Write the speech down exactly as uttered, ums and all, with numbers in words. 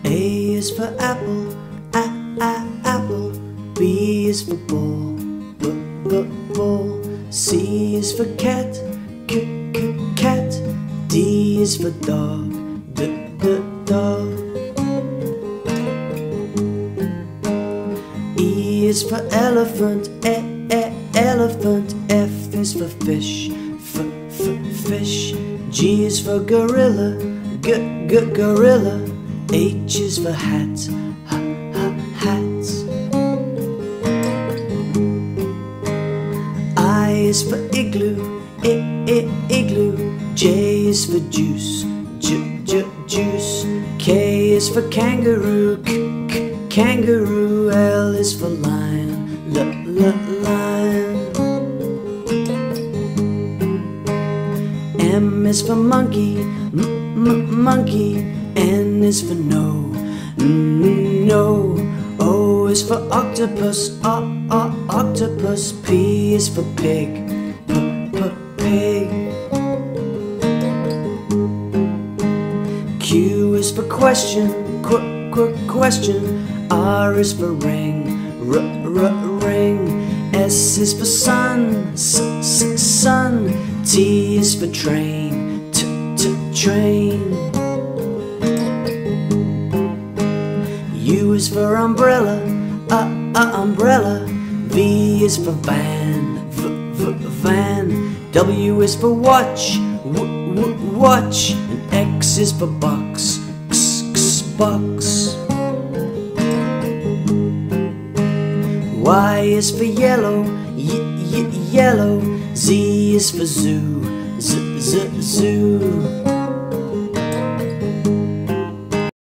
A is for apple, a, a, apple. B is for ball, b, b, ball. C is for cat, c, c, cat. D is for dog, d, d, dog. E is for elephant, e, e, elephant. F is for fish, f, f, fish. G is for gorilla, g, g, gorilla. H is for hat, ha, ha, hat. I is for igloo, I, I, igloo. J is for juice, j, j, juice. K is for kangaroo, k, k, kangaroo. L is for lion, l, l, lion. M is for monkey, m, m, monkey. N is for no, n, no. O is for octopus, o, o, octopus. P is for pig, p, p, pig. Q is for question, qu, qu, question. R is for ring, r, r, ring. S is for sun, s, s, sun. T is for train, t, t, train. U is for umbrella, uh, uh, umbrella. V is for van, v, v, van. W is for watch, w, w, watch. And X is for box, x, x, box. Y is for yellow, y, y, yellow. Z is for zoo, z, z, zoo.